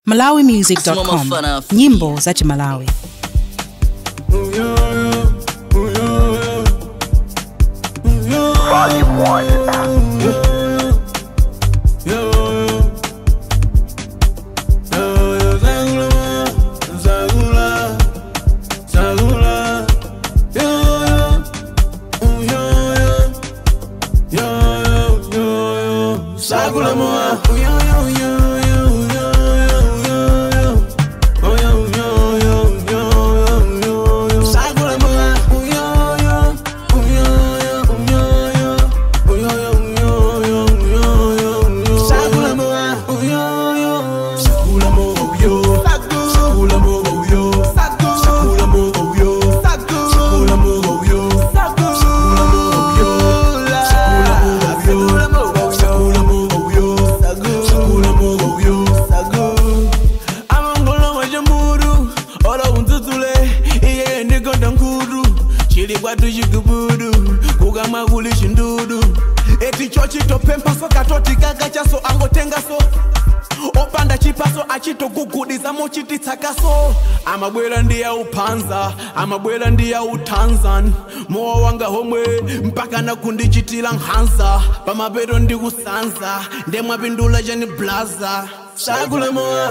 MalawiMusic.com. Nyimbo za Malawi. Volume 1. Sagula Mowa, eti chochi topempa so katoti gagacha so angotenga so opanda chipaso achito gugudiza mochiti takaso amabwela ndiya upanza amabwela ndiya utanzan Mowa wanga homwe mpaka nakundichitila nhanza pamabedo ndikusanza ndemwapindula jani blaza Sagula Mowa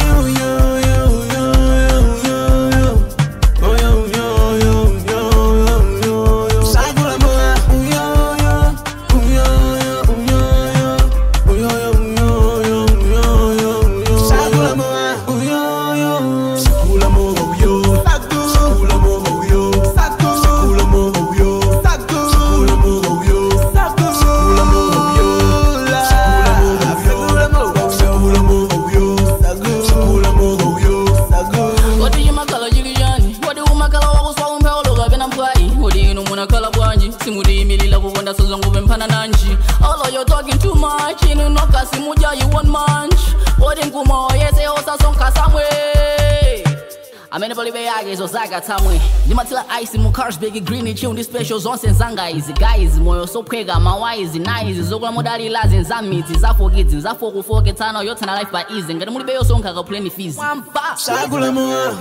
Although you're talking too much, you know, no Kasimuja, you want munch. What in Kumo, yes, I also some Kasamwe. I mean, the bag so Zaga Tamwe. The Matilla ice in cars, big green, tune the special zones and Zanga is the guys, Moyo so Pega, Mawa is the nice, Zoga Modali Laz and Zamit, Zafo gets, Zafo for Getano, your Tana life by easing, and the Mulibeo song can go plenty fees. Sagula Mowa,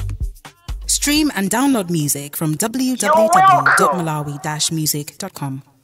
Stream and download music from www.malawi-music.com.